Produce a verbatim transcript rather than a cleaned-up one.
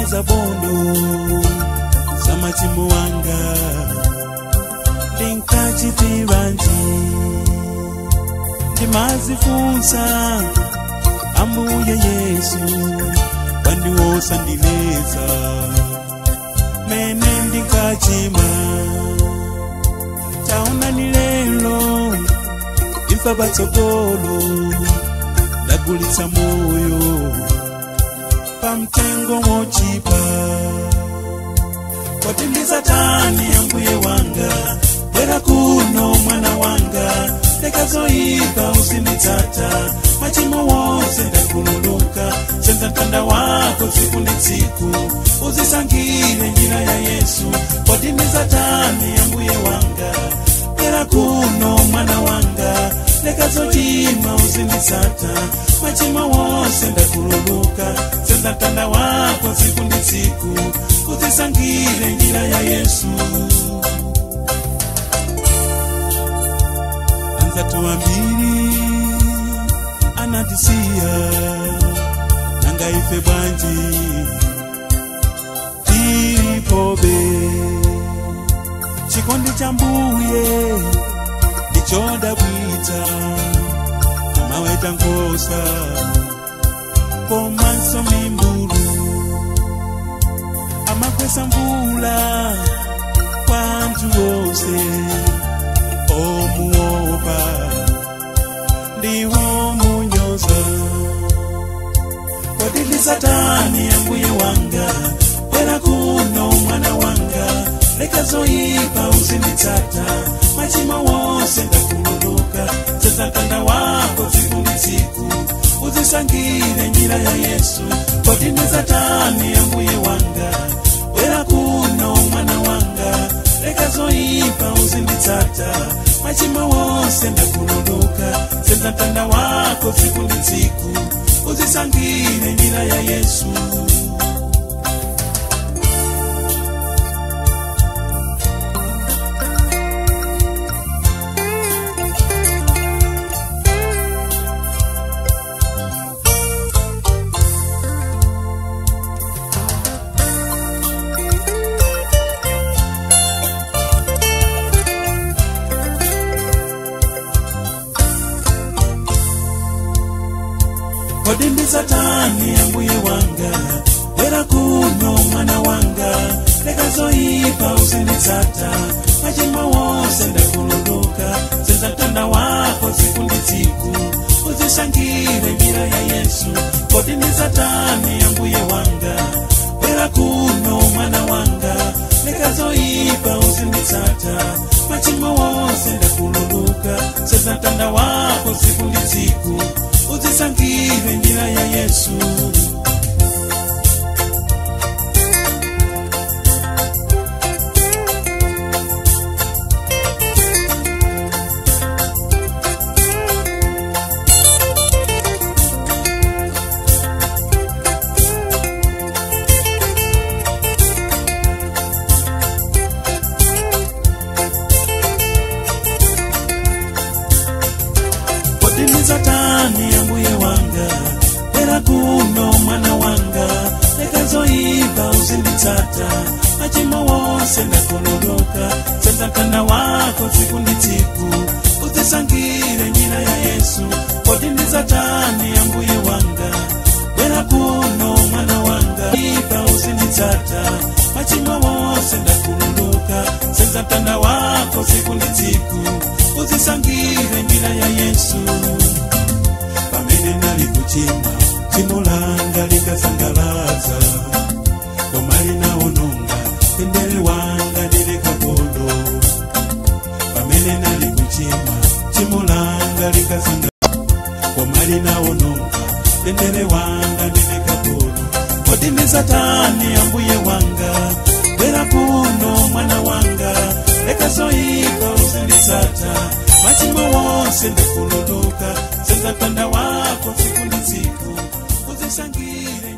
za bondo za machimo wanga linkachitivanji ndimazifunsa Ambuye Yesu wandiwosandileza mene ndikachima taona nilelo imfa batsogolo lagulitsa moyo pamtengo mochipa koti ndi Satani Ambuye wanga bwera kuno mwana wanga lekazoipa usinitsata machimo wose ndakululuka senza mtanda wako siku ndi tsiku uzisangile njira ya Yesu koti ndi Satani Ambuye wanga bwera kuno mwana wanga lekazoipa usinitsata machimo wose ndakululuka senza mtanda wako siku ndi tsiku uzisangile njira ya Yesu. Tuambiri anatisia nanga ife banji tipobe chikondi cha Mbuye ndichoda bwita amaweta nkosa komanso mimbulu amakwesa mvula kwantu wose omuopa ndiho munyoza kodi ndi Satani Ambuye wanga bwera kuno mwana wanga lekazoipa usinitsata machimo wose ndakululuka senza mtanda wako siku ndi tsiku uzisangile njira ya Yesu kodi ndi Satani Ambuye wanga bwera kuno mwana wanga lekazoipa usinitsata machimo wose ndakululuka senza mtanda wako siku ndi tsiku uzisangile njira ya Yesu. Kodi ndi Satani Ambuye wanga bwera kuno mwana wanga lekazoipa usinitsata machimo wose ndakululuka senza mtanda wako siku ndi tsiku uzisangile njira ya Yesu kodi ndi Satani Ambuye wanga bwera kuno mwana wanga lekazoipa usinitsata machimo wose ndakululuka senza mtanda wako siku ndi tsiku uzisangile njira ya Yesu. Kodi ndi Satani Ambuye wanga bwera kuno mwana wanga lekazoipa usinitsata machimo wose ndakululuka senza mtanda wako siku ndi tsiku uzisangile njira ya Yesu kodi ndi Satani Ambuye wanga bwera kuno mwana wanga ipa usinitsata machimo wose ndakululuka senza mtanda wako siku ndi tsiku uzisangile njira ya Yesu. Pamene nali kuchimba chimo langa likasangalaza koma linaononga tendere wanga ndilekabondo. Pamene nali kuchimba chimo langa likasangalaza koma linaononga tendere wanga ndilekabondo. Kodi ndi Satani Ambuye wanga bwera kuno mwana wanga lekazoipa usinitsata machimo wose ndakululuka senza mtanda wako siku ndi tsiku uzisangile